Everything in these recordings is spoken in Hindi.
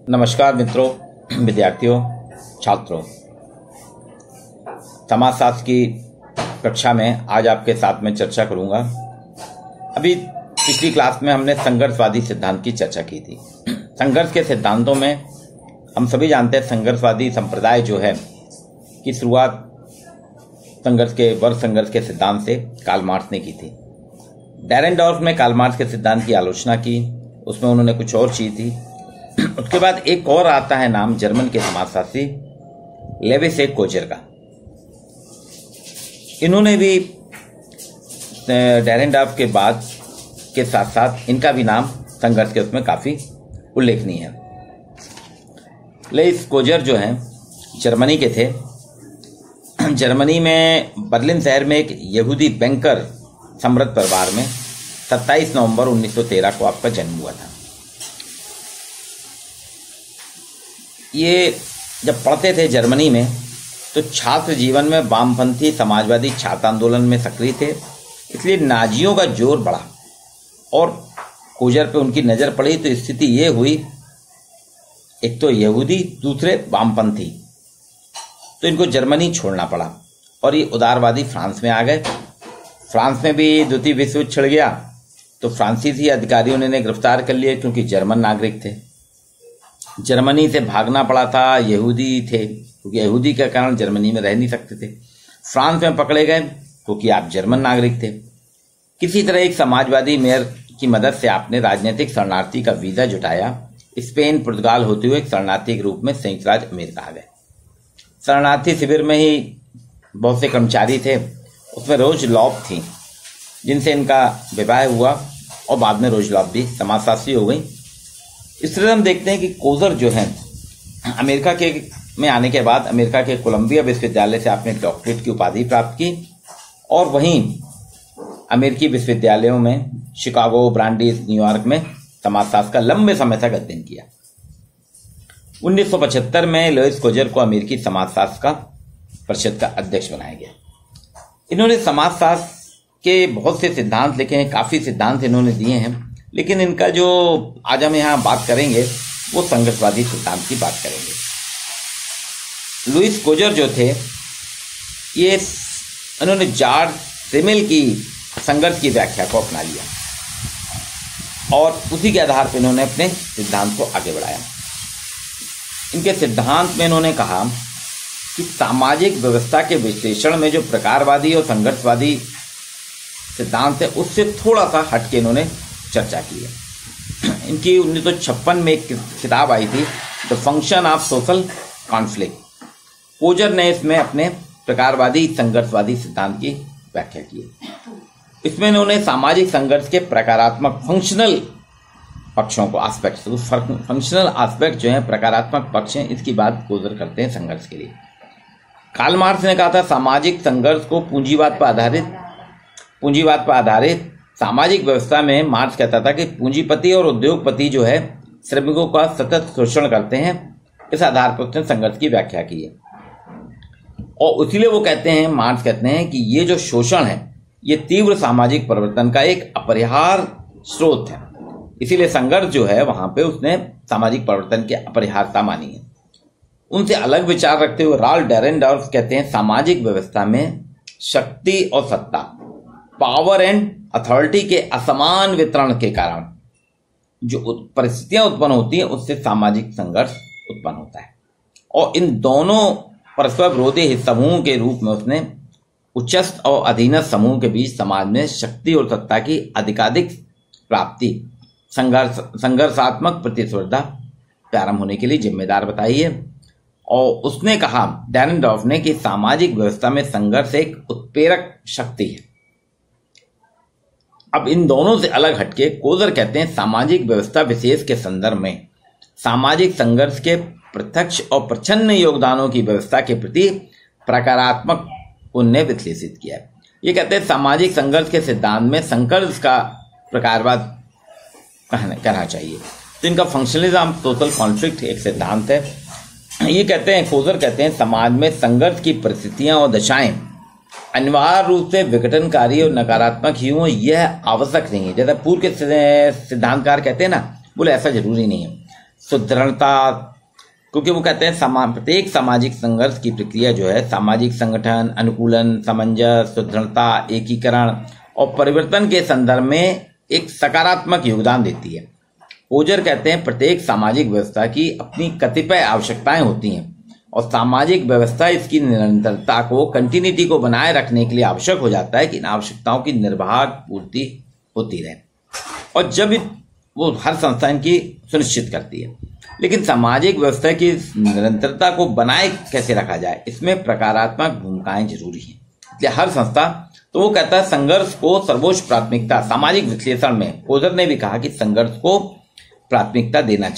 नमस्कार मित्रों, विद्यार्थियों, छात्रों। समाजशास्त्र की कक्षा में आज आपके साथ में चर्चा करूंगा। अभी पिछली क्लास में हमने संघर्षवादी सिद्धांत की चर्चा की थी। संघर्ष के सिद्धांतों में हम सभी जानते हैं संघर्षवादी संप्रदाय जो है की शुरुआत वर्ग संघर्ष के सिद्धांत से कार्ल मार्क्स ने की थी। डेरेनडॉर्फ ने कार्ल मार्क्स के सिद्धांत की आलोचना की, उसमें उन्होंने कुछ और की थी। उसके बाद एक और आता है नाम जर्मन के समाजशास्त्री लेविस ए कोजर का। इन्होंने भी डेरेनडॉर्फ के बाद के साथ साथ इनका भी नाम संघर्ष के उसमें काफी उल्लेखनीय है। लेविस कोजर जो हैं जर्मनी के थे। जर्मनी में बर्लिन शहर में एक यहूदी बैंकर समृद्ध परिवार में 27 नवंबर 1913 को आपका जन्म हुआ था। ये जब पढ़ते थे जर्मनी में तो छात्र जीवन में वामपंथी समाजवादी छात्र आंदोलन में सक्रिय थे, इसलिए नाजियों का जोर बढ़ा और कोजर पे उनकी नज़र पड़ी तो स्थिति ये हुई, एक तो यहूदी, दूसरे वामपंथी, तो इनको जर्मनी छोड़ना पड़ा और ये उदारवादी फ्रांस में आ गए। फ्रांस में भी द्वितीय विश्व युद्ध छिड़ गया तो फ्रांसीसी अधिकारियों ने गिरफ्तार कर लिए क्योंकि जर्मन नागरिक थे। जर्मनी से भागना पड़ा था, यहूदी थे, क्योंकि यहूदी के कारण जर्मनी में रह नहीं सकते थे। फ्रांस में पकड़े गए क्योंकि आप जर्मन नागरिक थे। किसी तरह एक समाजवादी मेयर की मदद से आपने राजनीतिक शरणार्थी का वीजा जुटाया। स्पेन, पुर्तगाल होते हुए एक शरणार्थी के रूप में संयुक्त राज्य अमेरिका आ गए। शरणार्थी शिविर में ही बहुत से कर्मचारी थे, उसमें रोज लॉब थी जिनसे इनका विवाह हुआ और बाद में रोज लॉब भी समाजशास्त्री हो गई। इसलिए हम देखते हैं कि कोजर जो है अमेरिका के में आने के बाद अमेरिका के कोलंबिया विश्वविद्यालय से आपने डॉक्टरेट की उपाधि प्राप्त की और वहीं अमेरिकी विश्वविद्यालयों में शिकागो, ब्रांडीज, न्यूयॉर्क में समाजशास्त्र का लंबे समय तक अध्ययन किया। 1975 में लेविस कोजर को अमेरिकी समाजशास्त्र का परिषद का अध्यक्ष बनाया गया। इन्होंने समाजशास्त्र के बहुत से सिद्धांत लिखे हैं, काफी सिद्धांत इन्होंने दिए हैं, लेकिन इनका जो आज हम यहाँ बात करेंगे वो संघर्षवादी सिद्धांत की बात करेंगे। लुईस कोजर जो थे ये इन्होंने जॉर्ज सिमेल की संघर्ष की व्याख्या को अपना लिया और उसी के आधार पर इन्होंने अपने सिद्धांत को आगे बढ़ाया। इनके सिद्धांत में इन्होंने कहा कि सामाजिक व्यवस्था के विश्लेषण में जो प्रकारवादी और संघर्षवादी सिद्धांत है उससे थोड़ा सा हटके इन्होंने चर्चा की है। इनकी 1956 में एक किताब आई थी, the function of social conflict. Coser ने इसमें अपने प्रकारवादी संघर्षवादी सिद्धांत की व्याख्या की। इसमें इन्होंने सामाजिक संघर्ष के प्रकारात्मक फंक्शनल पक्षों को फंक्शनल एस्पेक्ट जो है प्रकारात्मक पक्ष हैं, इसकी बात कोजर करते हैं संघर्ष के लिए। कार्ल मार्क्स ने कहा था सामाजिक संघर्ष को पूंजीवाद पर आधारित सामाजिक व्यवस्था में मार्क्स कहता था कि पूंजीपति और उद्योगपति जो है श्रमिकों का सतत शोषण करते हैं। इस आधार पर उसने संघर्ष की व्याख्या की है और इसीलिए वो कहते हैं, मार्क्स कहते हैं कि ये जो शोषण है ये तीव्र सामाजिक परिवर्तन का एक अपरिहार्य स्रोत है। इसीलिए संघर्ष जो है वहां पे उसने सामाजिक परिवर्तन की अपरिहार्यता मानी है। उनसे अलग विचार रखते हुए राल्फ डेरेनडॉर्फ कहते हैं सामाजिक व्यवस्था में शक्ति और सत्ता, पावर एंड अथॉरिटी के असमान वितरण के कारण जो परिस्थितियां उत्पन्न होती हैं उससे सामाजिक संघर्ष उत्पन्न होता है और इन दोनों परस्पर विरोधी समूहों के रूप में उसने उच्चस्थ और अधीनस्थ समूह के बीच समाज में शक्ति और सत्ता की अधिकाधिक प्राप्ति संघर्षात्मक प्रतिस्पर्धा प्रारंभ होने के लिए जिम्मेदार बताई है। और उसने कहा डेरेनडॉर्फ ने कि सामाजिक व्यवस्था में संघर्ष एक उत्प्रेरक शक्ति है। अब इन दोनों से अलग हटके कोजर कहते हैं सामाजिक व्यवस्था विशेष के संदर्भ में सामाजिक संघर्ष के प्रत्यक्ष और प्रच्छन्न योगदानों की व्यवस्था के प्रति प्रकारात्मक उन्हें विश्लेषित किया है। ये कहते हैं सामाजिक संघर्ष के सिद्धांत में संघर्ष का प्रकारवाद कहना चाहिए। तो इनका फंक्शनलिज्म सोशल कॉन्फ्लिक्ट एक सिद्धांत है। ये कहते हैं, कोजर कहते हैं समाज में संघर्ष की परिस्थितियां और दशाएं अनिवार्य रूप से विघटनकारी और नकारात्मक ही हो यह आवश्यक नहीं है। जैसा पूर्व के सिद्धांतकार कहते हैं ना, बोले ऐसा जरूरी नहीं है। सुदृढ़ता, क्योंकि वो कहते हैं प्रत्येक सामाजिक संघर्ष की प्रक्रिया जो है सामाजिक संगठन, अनुकूलन, सामंजस्य, सुदृढ़ता, एकीकरण और परिवर्तन के संदर्भ में एक सकारात्मक योगदान देती है। कोजर कहते हैं प्रत्येक सामाजिक व्यवस्था की अपनी कतिपय आवश्यकताएं होती हैं और सामाजिक व्यवस्था इसकी निरंतरता को, कंटिन्यूटी को बनाए रखने के लिए आवश्यक हो जाता है कि इन आवश्यकताओं की निर्बाध पूर्ति होती रहे, और जब वो हर संस्था इनकी सुनिश्चित करती है। लेकिन सामाजिक व्यवस्था की निरंतरता को बनाए कैसे रखा जाए, इसमें प्रकारात्मक भूमिकाएं जरूरी हैं। इसलिए हर संस्था, तो वो कहता है संघर्ष को सर्वोच्च प्राथमिकता। सामाजिक विश्लेषण में कोजर ने भी कहा कि संघर्ष को प्राथमिकता देना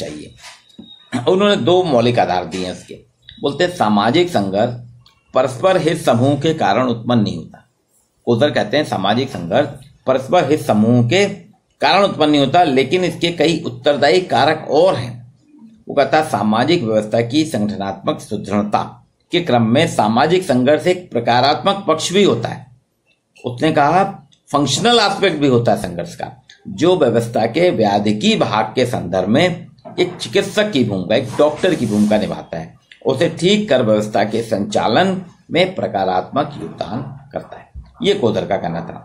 चाहिए। उन्होंने 2 मौलिक आधार दिए हैं इसके। बोलते हैं सामाजिक संघर्ष परस्पर हित समूह के कारण उत्पन्न नहीं होता। कोजर कहते हैं सामाजिक संघर्ष परस्पर हित समूह के कारण उत्पन्न नहीं होता, लेकिन इसके कई उत्तरदायी कारक और हैं। वो कहता है सामाजिक व्यवस्था की संगठनात्मक सुदृढ़ता के क्रम में सामाजिक संघर्ष एक प्रकारात्मक पक्ष भी होता है। उसने कहा फंक्शनल एस्पेक्ट भी होता है संघर्ष का, जो व्यवस्था के व्याधिकी भाग के संदर्भ में एक चिकित्सक की भूमिका, एक डॉक्टर की भूमिका निभाता है, उसे ठीक कर व्यवस्था के संचालन में प्रकारात्मक योगदान करता है। ये कोजर का कहना था।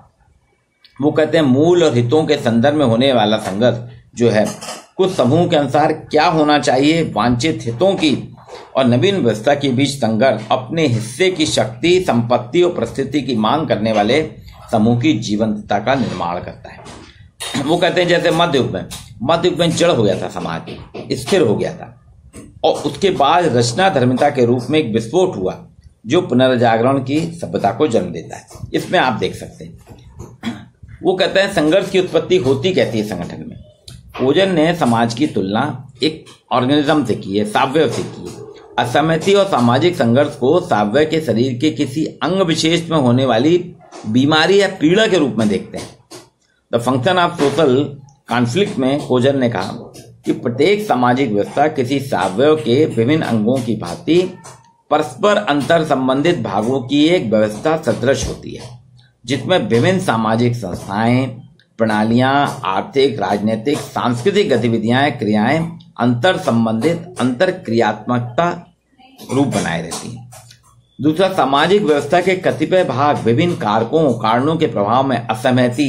वो कहते हैं मूल और हितों के संदर्भ में होने वाला संघर्ष जो है कुछ समूह के अनुसार क्या होना चाहिए, वांछित हितों की और नवीन व्यवस्था के बीच संघर्ष अपने हिस्से की शक्ति, संपत्ति और परिस्थिति की मांग करने वाले समूह की जीवंतता का निर्माण करता है। वो कहते हैं जैसे मध्य युग में जड़ हो गया था, समाज स्थिर हो गया था, और उसके बाद रचना धर्मिता के रूप में एक विस्फोट हुआ जो पुनर्जागरण की सभ्यता को जन्म देता है। इसमें आप देख सकते हैं। वो कहते हैं संघर्ष की उत्पत्ति होती कहती है संगठन में। कोजर ने समाज की तुलना एक ऑर्गेनिज्म से की है, सावयव से की है। असहमति और सामाजिक संघर्ष को सावयव के शरीर के किसी अंग विशेष में होने वाली बीमारी या पीड़ा के रूप में देखते हैं। The function of social conflict में कोजर ने कहा कि प्रत्येक सामाजिक व्यवस्था किसी सावयव के विभिन्न अंगों की भांति परस्पर अंतर संबंधित भागों की एक व्यवस्था सदृश होती है, जिसमें विभिन्न सामाजिक संस्थाएं, प्रणालियां, आर्थिक, राजनीतिक, सांस्कृतिक गतिविधियां, क्रियाएं अंतर संबंधित अंतर क्रियात्मकता रूप बनाए रहती हैं। दूसरा, सामाजिक व्यवस्था के कतिपय भाग विभिन्न कारणों के प्रभाव में असहमति,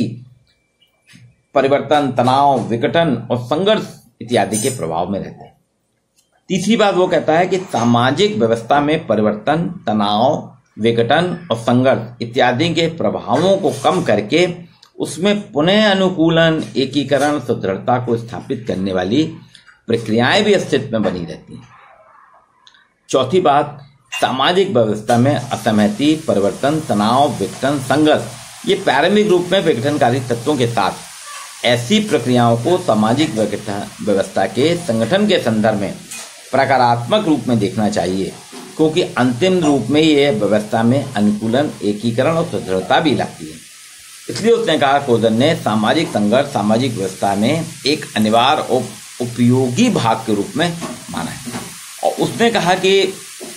परिवर्तन, तनाव, विघटन और संघर्ष इत्यादि के प्रभाव में रहते हैं। तीसरी बात वो कहता है कि सामाजिक व्यवस्था में परिवर्तन, तनाव, विघटन और संघर्ष इत्यादि के प्रभावों को कम करके उसमें पुनः अनुकूलन, एकीकरण, सुदृढ़ता को स्थापित करने वाली प्रक्रियाएं भी अस्तित्व में बनी रहती हैं। चौथी बात, सामाजिक व्यवस्था में असहमति, परिवर्तन, तनाव, विघटन, संघर्ष ये प्रारंभिक रूप में विघटनकारी तत्वों के साथ ऐसी प्रक्रियाओं को सामाजिक व्यवस्था के संगठन के संदर्भ में प्रकारात्मक रूप में देखना चाहिए, क्योंकि अंतिम रूप में यह व्यवस्था में अनुकूलन, एकीकरण और सुदृढ़ता भी लाती है। इसलिए उसने कहा, कोजर ने सामाजिक संघर्ष सामाजिक व्यवस्था में एक अनिवार्य और उपयोगी भाग के रूप में माना है। और उसने कहा कि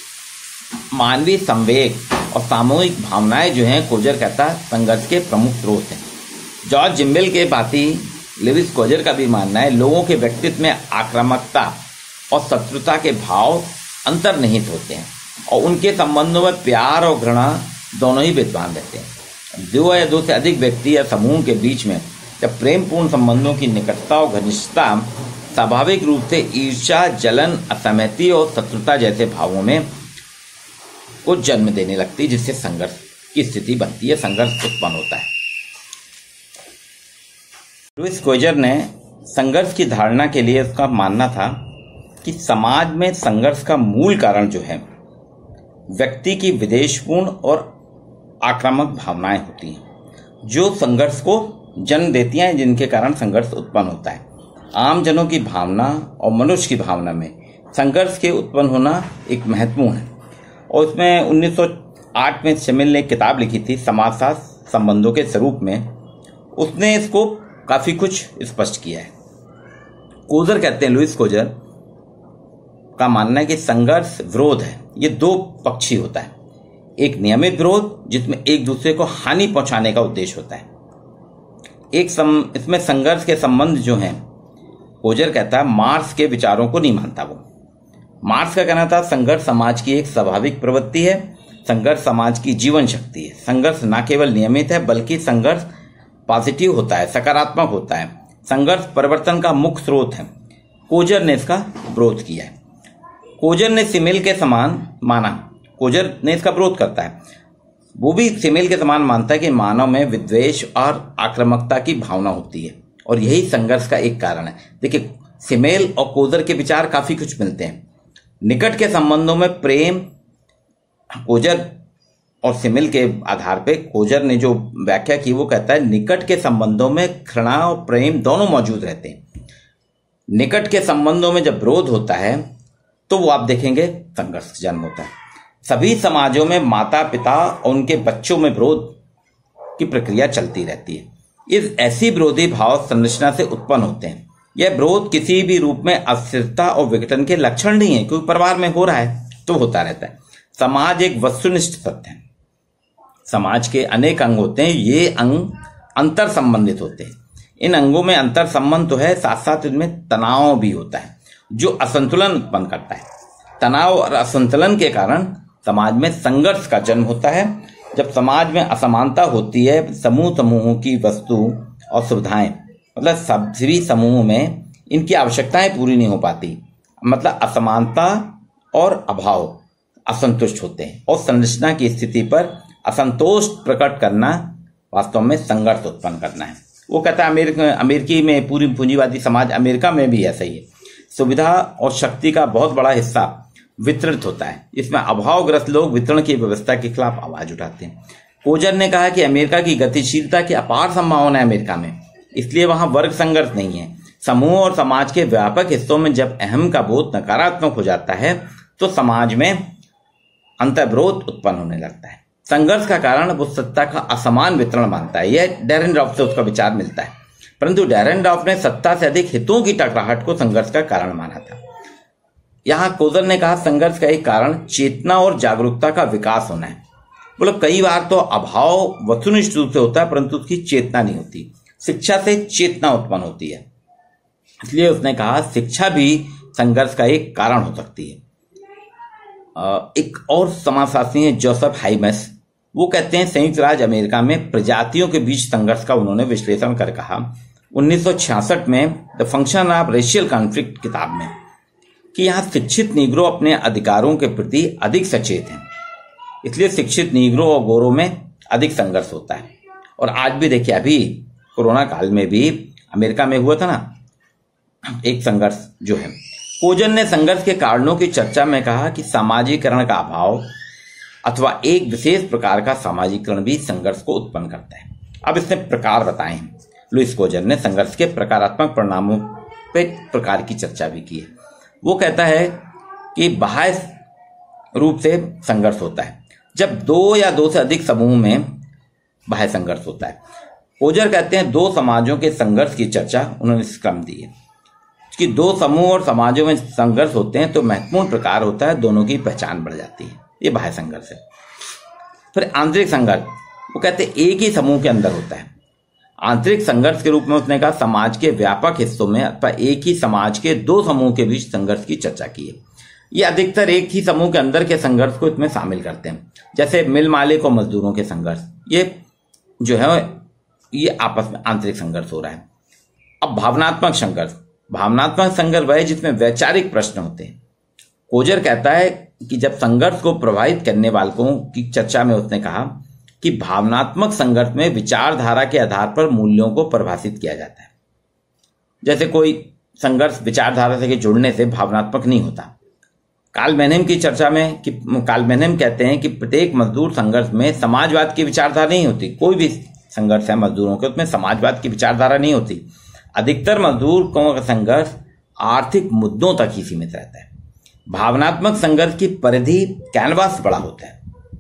मानवीय संवेग और सामूहिक भावनाएं जो हैं, कोजर कहता संघर्ष के प्रमुख स्रोत हैं। जॉर्ज जिम्बेल के भांति लेविस कोजर का भी मानना है, लोगों के व्यक्तित्व में आक्रामकता और शत्रुता के भाव अंतर्निहित होते हैं और उनके संबंधों में प्यार और घृणा दोनों ही विद्यमान रहते हैं। 2 या 2 से अधिक व्यक्ति या समूह के बीच में जब प्रेमपूर्ण संबंधों की निकटता और घनिष्ठता स्वाभाविक रूप से ईर्ष्या, जलन, असहमति और शत्रुता जैसे भावों में को जन्म देने लगती है, जिससे संघर्ष की स्थिति बनती है, संघर्ष उत्पन्न होता है। लुईस कोजर ने संघर्ष की धारणा के लिए उसका मानना था कि समाज में संघर्ष का मूल कारण जो है व्यक्ति की विद्वेषपूर्ण और आक्रामक भावनाएं होती हैं, जो संघर्ष को जन्म देती हैं, जिनके कारण संघर्ष उत्पन्न होता है। आम जनों की भावना और मनुष्य की भावना में संघर्ष के उत्पन्न होना एक महत्वपूर्ण है। और उसमें 1908 में शमिल ने एक किताब लिखी थी, समाजशास्त्र संबंधों के स्वरूप में। उसने इसको काफी कुछ स्पष्ट किया है। कोजर कहते हैं, लुईस कोजर का मानना है कि संघर्ष विरोध है, ये 2 पक्षी होता है। एक नियमित विरोध जिसमें एक दूसरे को हानि पहुंचाने का उद्देश्य होता है। इसमें संघर्ष के संबंध जो हैं कोजर कहता है मार्क्स के विचारों को नहीं मानता वो। मार्क्स का कहना था संघर्ष समाज की एक स्वाभाविक प्रवृत्ति है, संघर्ष समाज की जीवन शक्ति है, संघर्ष न केवल नियमित है बल्कि संघर्ष पॉजिटिव होता है, सकारात्मक होता है, संघर्ष परिवर्तन का मुख्य स्रोत है। कोजर ने इसका विरोध किया है। कोजर ने सिमिल के समान माना, कोजर ने इसका विरोध करता है, वो भी सिमिल के समान मानता है कि मानव में विद्वेष और आक्रामकता की भावना होती है और यही संघर्ष का एक कारण है। देखिए सिमेल और कोजर के विचार काफी कुछ मिलते हैं। निकट के संबंधों में प्रेम, कोजर और सिमिल के आधार पे कोजर ने जो व्याख्या की वो कहता है निकट के संबंधों में घृणा और प्रेम दोनों मौजूद रहते हैं। निकट के संबंधों में जब विरोध होता है तो वो आप देखेंगे संघर्ष जन्म होता है। सभी समाजों में माता पिता और उनके बच्चों में विरोध की प्रक्रिया चलती रहती है। इस ऐसी विरोधी भाव संरचना से उत्पन्न होते हैं। यह विरोध किसी भी रूप में अस्थिरता और विघटन के लक्षण नहीं है, क्योंकि परिवार में हो रहा है तो होता रहता है। समाज एक वस्तुनिष्ठ सत्य है। समाज के अनेक अंग होते हैं, ये अंग अंतर संबंधित होते हैं। इन अंगों में अंतर संबंध तो है, साथ साथ इनमें तनाव भी होता है जो असंतुलन उत्पन्न करता है। तनाव और असंतुलन के कारण समाज में संघर्ष का जन्म होता है। जब समाज में असमानता होती है, समूहों की वस्तु और सुविधाएं, मतलब सभी समूहों में इनकी आवश्यकताएं पूरी नहीं हो पाती, मतलब असमानता और अभाव असंतुष्ट होते हैं और संरचना की स्थिति पर असंतोष प्रकट करना वास्तव में संघर्ष उत्पन्न करना है। वो कहता है अमेरिकी में पूरी पूंजीवादी समाज, अमेरिका में भी ऐसा ही है। सुविधा और शक्ति का बहुत बड़ा हिस्सा वितरित होता है, इसमें अभावग्रस्त लोग वितरण की व्यवस्था के खिलाफ आवाज उठाते हैं। कोजर ने कहा कि अमेरिका की गतिशीलता की अपार संभावना है अमेरिका में, इसलिए वहां वर्ग संघर्ष नहीं है। समूह और समाज के व्यापक हिस्सों में जब अहम का बोध नकारात्मक हो जाता है तो समाज में अंतर्विरोध उत्पन्न होने लगता है। संघर्ष का कारण वो सत्ता का असमान वितरण मानता है। यह डेरेनडॉर्फ से उसका विचार मिलता है, परंतु डेरेनडॉर्फ ने सत्ता से अधिक हितों की टकराहट को संघर्ष का कारण माना था। यहां कोजर ने कहा संघर्ष का एक कारण चेतना और जागरूकता का विकास होना है। मतलब कई बार तो अभाव वस्तुनिष्ठ रूप से होता है परंतु उसकी चेतना नहीं होती। शिक्षा से चेतना उत्पन्न होती है, इसलिए उसने कहा शिक्षा भी संघर्ष का एक कारण हो सकती है। एक और समाजशास्त्री हैं जोसेफ हाइमेस, वो कहते हैं संयुक्त राज्य अमेरिका में प्रजातियों के बीच संघर्ष का उन्होंने विश्लेषण कर कहा 1966 में the function of racial conflict किताब में कि यहाँ शिक्षित नीग्रो अपने अधिकारों के प्रति अधिक सचेत हैं, इसलिए शिक्षित नीग्रो और गोरों में अधिक संघर्ष होता है। और आज भी देखिए, अभी कोरोना काल में भी अमेरिका में हुआ था ना एक संघर्ष जो है। कोजर ने संघर्ष के कारणों की चर्चा में कहा कि सामाजिकरण का अभाव अथवा एक विशेष प्रकार का सामाजिकरण भी संघर्ष को उत्पन्न करता है। अब इसने प्रकार बताए हैं। लुईस कोजर ने संघर्ष के प्रकारात्मक परिणामों पे प्रकार की चर्चा भी की है। वो कहता है कि बाह्य रूप से संघर्ष होता है जब दो या दो से अधिक समूह में बाह्य संघर्ष होता है। कोजर कहते हैं दो समाजों के संघर्ष की चर्चा उन्होंने इस क्रम दी है कि दो समूह और समाजों में संघर्ष होते हैं तो महत्वपूर्ण प्रकार होता है दोनों की पहचान बढ़ जाती है, ये बाह्य संघर्ष है। फिर आंतरिक संघर्ष, वो कहते हैं एक ही समूह के अंदर होता है। आंतरिक संघर्ष के रूप में उसने कहा समाज के व्यापक हिस्सों में अथवा एक ही समाज के दो समूह के बीच संघर्ष की चर्चा की है। ये अधिकतर एक ही समूह के अंदर के संघर्ष को इसमें शामिल करते हैं, जैसे मिल मालिक और मजदूरों के संघर्ष, ये जो है ये आपस में आंतरिक संघर्ष हो रहा है। अब भावनात्मक संघर्ष, भावनात्मक संघर्ष वह है जिसमें वैचारिक प्रश्न होते हैं। कोजर कहता है कि जब संघर्ष को प्रभावित करने वालों की चर्चा में उसने कहा कि भावनात्मक संघर्ष में विचारधारा के आधार पर मूल्यों को परिभाषित किया जाता है। जैसे कोई संघर्ष विचारधारा से जुड़ने से भावनात्मक नहीं होता। कार्ल मेनहेम की चर्चा में कि कार्ल मेनहेम कहते हैं कि प्रत्येक मजदूर संघर्ष में समाजवाद की विचारधारा नहीं होती। कोई भी संघर्ष है मजदूरों के, उसमें समाजवाद की विचारधारा नहीं होती। अधिकतर मजदूरों का संघर्ष आर्थिक मुद्दों तक ही सीमित रहता है। भावनात्मक संघर्ष की परिधि कैनवास बड़ा होता है।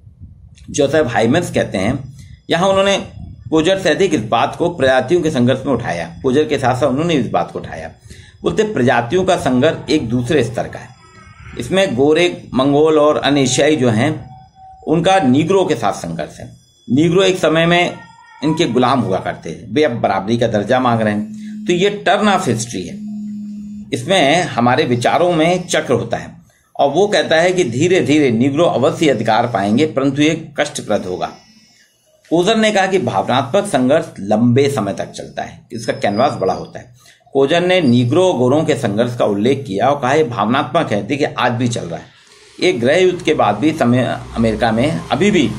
जोसेफ हाइमेस कहते हैं, यहां उन्होंने कोजर से अधिक इस बात को प्रजातियों के संघर्ष में उठाया। कोजर के साथ साथ उन्होंने इस बात को उठाया। बोलते प्रजातियों का संघर्ष एक दूसरे स्तर का है। इसमें गोरे, मंगोल और अन्य एशियाई जो हैं उनका नीग्रो के साथ संघर्ष है। नीग्रो एक समय में इनके गुलाम हुआ करते थे, वे अब बराबरी का दर्जा मांग रहे हैं। तो ये टर्न ऑफ हिस्ट्री है। इसमें हमारे विचारों में चक्र होता है और वो कहता है कि धीरे धीरे निग्रो अवश्य अधिकार पाएंगे, परंतु ये कष्टप्रद होगा। कोजर ने कहा कि भावनात्मक संघर्ष लंबे समय तक चलता है, इसका कैनवास बड़ा होता है। कोजर ने नीग्रो गोरों के संघर्ष का उल्लेख किया और कहा यह भावनात्मक है, देखिए आज भी चल रहा है। एक गृह युद्ध के बाद भी अमेरिका में अभी भी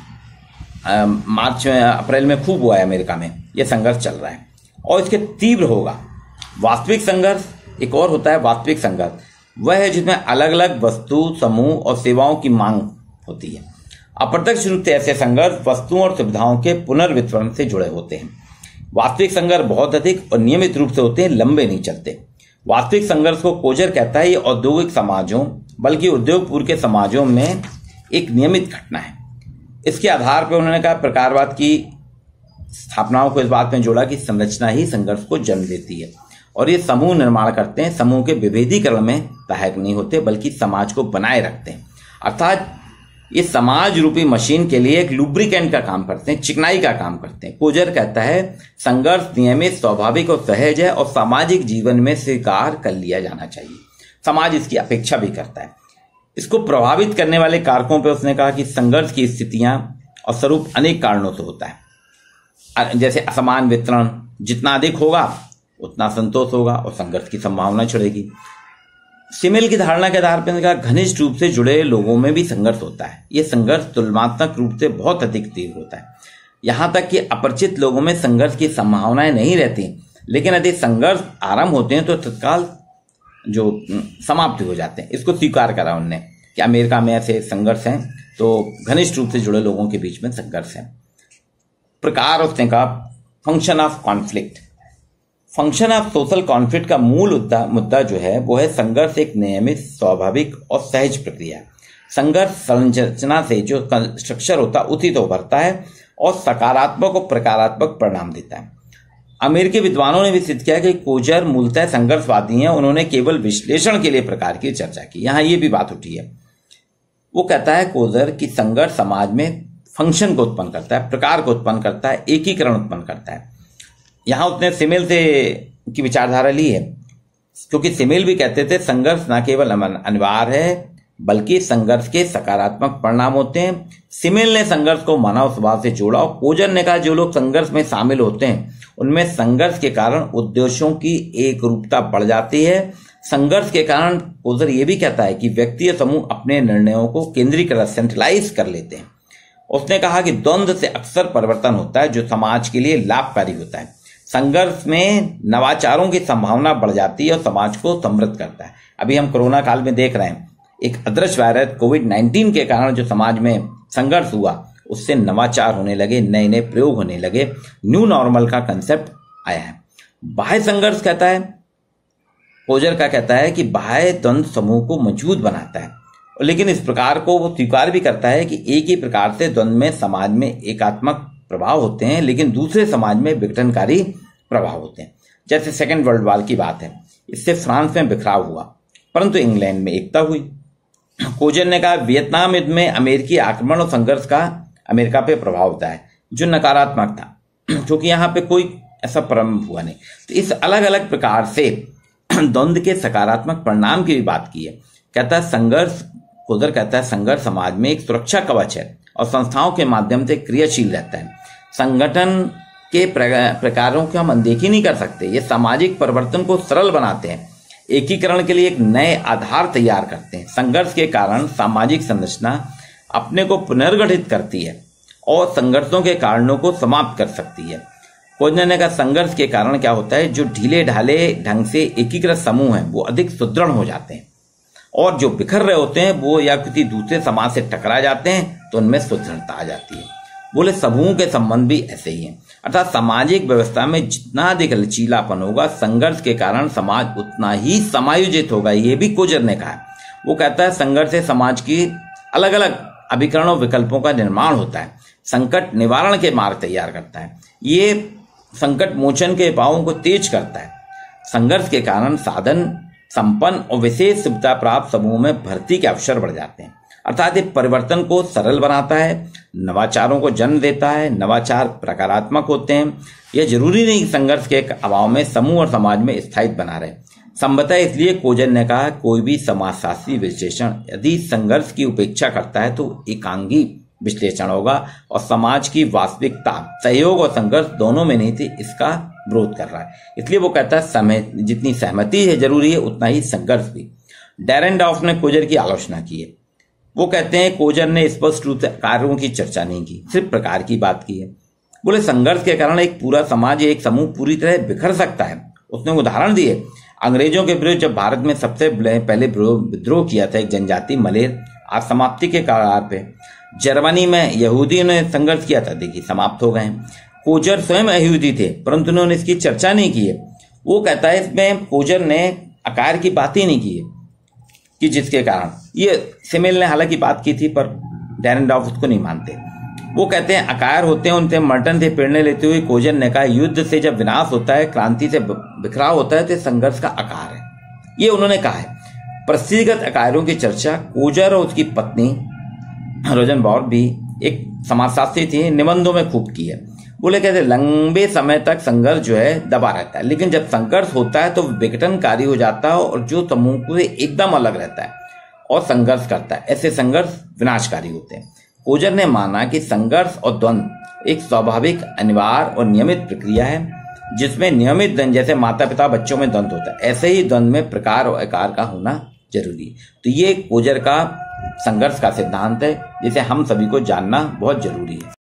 मार्च में अप्रैल में खूब हुआ है, अमेरिका में यह संघर्ष चल रहा है और इसके तीव्र होगा। वास्तविक संघर्ष एक और होता है। वास्तविक संघर्ष वह है जिसमें अलग अलग वस्तु समूह और सेवाओं की मांग होती है। अप्रत्यक्ष रूप से ऐसे संघर्ष वस्तुओं और सुविधाओं के पुनर्वितरण से जुड़े होते हैं। वास्तविक संघर्ष बहुत अधिक और नियमित रूप से होते हैं, लंबे नहीं चलते। वास्तविक संघर्ष को कोजर कहता है ये औद्योगिक समाजों बल्कि उद्योग पूर्व के समाजों में एक नियमित घटना है। इसके आधार पर उन्होंने कहा प्रकारवाद की स्थापनाओं को इस बात में जोड़ा कि संरचना ही संघर्ष को जन्म देती है और ये समूह निर्माण करते हैं, समूह के विभेदीकरण में सहायक नहीं होते बल्कि समाज को बनाए रखते हैं। अर्थात ये समाज रूपी मशीन के लिए एक लुब्रिकेंट का काम करते हैं, चिकनाई का काम करते हैं। कोजर कहता है संघर्ष नियमित, स्वाभाविक और सहज है और सामाजिक जीवन में स्वीकार कर लिया जाना चाहिए। समाज इसकी अपेक्षा भी करता है। इसको प्रभावित करने वाले कारकों पर उसने कहा कि संघर्ष की स्थितियां और स्वरूप अनेक कारणों से होता है, जैसे असमान वितरण, जितना अधिक होगा उतना संतोष होगा और संघर्ष की संभावना छिड़ेगी। सिमेल की धारणा के आधार पर कहा घनिष्ठ रूप से जुड़े लोगों में भी संघर्ष होता है। यह संघर्ष तुलनात्मक रूप से बहुत अधिक तीव्र होता है, यहां तक कि अपरिचित लोगों में संघर्ष की संभावनाएं नहीं रहती, लेकिन यदि संघर्ष आरंभ होते हैं तो तत्काल जो समाप्त हो जाते हैं। इसको स्वीकार करा उनने कि अमेरिका में ऐसे संघर्ष हैं, तो घनिष्ठ रूप से जुड़े लोगों के बीच में संघर्ष है। प्रकार उसने कहा function of conflict. Function of social conflict का मूल मुद्दा जो है वो है संघर्ष एक नियमित, स्वाभाविक और सहज प्रक्रिया। संघर्ष संरचना से जो स्ट्रक्चर होता है उसी तो उभरता है और सकारात्मक और प्रकारात्मक परिणाम देता है। अमेरिकी विद्वानों ने भी सिद्ध किया कि कोजर मूलतः संघर्षवादी हैं, उन्होंने केवल विश्लेषण के लिए प्रकार की चर्चा की। यहां ये भी बात उठी है। वो कहता है कोजर कि संघर्ष समाज में फंक्शन को उत्पन्न करता है, प्रकार को उत्पन्न करता है, एकीकरण उत्पन्न करता है। यहां उसने सिमेल से की विचारधारा ली है, क्योंकि सिमेल भी कहते थे संघर्ष न केवल अनिवार्य है बल्कि संघर्ष के सकारात्मक परिणाम होते हैं। सिमेल ने संघर्ष को मानव स्वभाव से जोड़ा और कोजर ने कहा जो लोग संघर्ष में शामिल होते हैं उनमें संघर्ष के कारण उद्देश्यों की एक रूपता बढ़ जाती है। संघर्ष के कारण कोजर ये भी कहता है कि व्यक्ति या समूह अपने निर्णयों को केंद्रीकृत सेंट्रलाइज कर लेते हैं। उसने कहा कि द्वंद्व से अक्सर परिवर्तन होता है जो समाज के लिए लाभकारी होता है। संघर्ष में नवाचारों की संभावना बढ़ जाती है और समाज को समृद्ध करता है। अभी हम कोरोना काल में देख रहे हैं, एक अदृश्य वायरस कोविड-19 के कारण जो समाज में संघर्ष हुआ उससे नवाचार होने लगे, नए नए प्रयोग होने लगे, न्यू नॉर्मल का कंसेप्ट आया है। बाह्य संघर्ष कहता है, कोजर का कहता है कि बाह्य द्वंद्व समूह को मजबूत बनाता है, लेकिन इस प्रकार को वो स्वीकार भी करता है कि एक ही प्रकार से द्वंद्व में समाज में एकात्मक प्रभाव होते हैं लेकिन दूसरे समाज में विघटनकारी प्रभाव होते हैं। जैसे सेकेंड वर्ल्ड वॉर की बात है, इससे फ्रांस में बिखराव हुआ परंतु इंग्लैंड में एकता हुई। कोजर ने कहा वियतनाम युद्ध में अमेरिकी आक्रमण और संघर्ष का अमेरिका पे प्रभाव होता है जो नकारात्मक था, क्योंकि यहाँ पे कोई ऐसा प्रारंभ हुआ नहीं। तो इस अलग अलग प्रकार से द्वंद्व के सकारात्मक परिणाम की भी बात की है। कहता है संघर्ष, कोजर कहता है संघर्ष समाज में एक सुरक्षा कवच है और संस्थाओं के माध्यम से क्रियाशील रहता है। संगठन के प्रकारों को हम अनदेखी नहीं कर सकते, ये सामाजिक परिवर्तन को सरल बनाते हैं, एकीकरण के लिए एक नए आधार तैयार करते हैं। संघर्ष के कारण सामाजिक संरचना अपने को पुनर्गठित करती है और संघर्षों के कारणों को समाप्त कर सकती है। कोजर ने कहा संघर्ष के कारण क्या होता है, जो ढीले ढाले ढंग से एकीकृत समूह हैं वो अधिक सुदृढ़ हो जाते हैं और जो बिखर रहे होते हैं वो या किसी दूसरे समाज से टकरा जाते हैं तो उनमें सुदृढ़ता आ जाती है। बोले समूह के संबंध भी ऐसे ही हैं, अर्थात सामाजिक व्यवस्था में जितना अधिक लचीलापन होगा संघर्ष के कारण समाज उतना ही समायोजित होगा। ये भी कोजर ने कहा। वो कहता है संघर्ष से समाज की अलग अलग अभिकरण और विकल्पों का निर्माण होता है, संकट निवारण के मार्ग तैयार करता है, ये संकट मोचन के उपायों को तेज करता है। संघर्ष के कारण साधन संपन्न और विशेष सुविधा प्राप्त समूह में भर्ती के अवसर बढ़ जाते हैं, अर्थात ये परिवर्तन को सरल बनाता है, नवाचारों को जन्म देता है, नवाचार प्रकारात्मक होते हैं। यह जरूरी नहीं कि संघर्ष के अभाव में समूह और समाज में स्थायित्व बना रहे। संभवतः इसलिए कोजर ने कहा, कोई भी समाजशास्त्री विश्लेषण यदि संघर्ष की उपेक्षा करता है तो एकांगी विश्लेषण होगा और समाज की वास्तविकता सहयोग और संघर्ष दोनों में नहीं थी, इसका विरोध कर रहा है। इसलिए वो कहता है समय जितनी सहमति है जरूरी है उतना ही संघर्ष भी। डेरेनडॉर्फ ने कोजर की आलोचना की है। वो कहते हैं कोजर ने स्पष्ट रूप से कार्यों की चर्चा नहीं की, सिर्फ प्रकार की बात की है। बोले संघर्ष के कारण एक पूरा समाज, एक समूह पूरी तरह बिखर सकता है। उसने उदाहरण दिए, अंग्रेजों के विरुद्ध जब भारत में सबसे पहले विद्रोह किया था एक जनजाति मलेर, आज समाप्ति के कगार पे। जर्मनी में यहूदियों ने संघर्ष किया था, देखिए समाप्त हो गए। कोजर स्वयं यहूदी थे परंतु उन्होंने इसकी चर्चा नहीं की है। वो कहता है इसमें कोजर ने आकार की बात ही नहीं की है कि जिसके कारण ये सेमेल ने हालांकि बात की थी पर डेरेनडॉर्फ उसको नहीं मानते। वो कहते हैं आकार होते हैं, उनसे मर्टन से प्रेरणा लेते हुए कोजर ने कहा, युद्ध से जब विनाश होता है, क्रांति से बिखराव होता है तो संघर्ष का आकार है, ये उन्होंने कहा है। परिस्थितिगत आकारों की चर्चा कोजर और उसकी पत्नी रोजनबॉर्ग भी एक समाजशास्त्री थी, निबंधों में खूब की है। बोले कहते लंबे समय तक संघर्ष जो है दबा रहता है, लेकिन जब संघर्ष होता है तो विघटनकारी हो जाता है और जो समूह को एकदम अलग रहता है और संघर्ष करता है, ऐसे संघर्ष विनाशकारी होते हैं। कोजर ने माना कि संघर्ष और द्वंद्व एक स्वाभाविक, अनिवार्य और नियमित प्रक्रिया है, जिसमें नियमित द्वंद्व जैसे माता पिता बच्चों में द्वंद्व होता है, ऐसे ही द्वंद्व में प्रकार और आकार का होना जरूरी है। तो ये कोजर का संघर्ष का सिद्धांत है जिसे हम सभी को जानना बहुत जरूरी है।